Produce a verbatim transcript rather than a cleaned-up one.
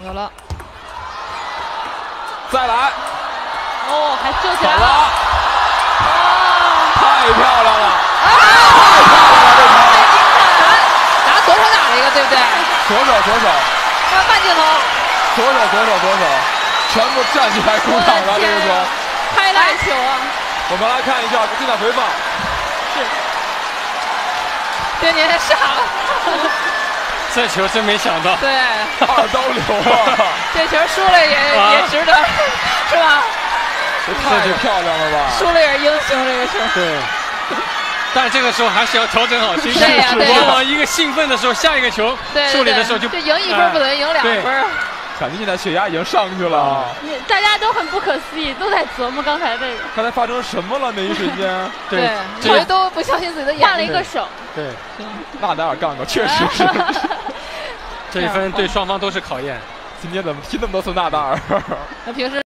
有了， 再来， 哦，还救起来了， 啊，太漂亮了， 啊， 太漂亮了，这球， 拿左手打了一个，对不对？ 左手左手， 慢慢镜头， 左手左手左手，全部站起来鼓掌了，这个球， 开来球啊！ 我们来看一下现在回放， 是，这年傻了。 这球真没想到， 对， 二刀流啊！ 这球输了也、啊、也值得，是吧？ 这太漂亮了吧！ 输了也是英雄，这个球。 对。但这个时候还是要调整好心态， 对呀、对往往一个兴奋的时候，下一个球处理的时候就就赢一分不等于赢两分。 感觉现在血压已经上去了， 大家都很不可思议，都在琢磨刚才这个。 刚才发生什么了？那一瞬间， 对，我们都不相信自己的眼睛。 换了一个手， 对， 纳达尔杠杠，确实是。 这一分对双方都是考验。 今天怎么踢那么多次纳达尔？ 那平时。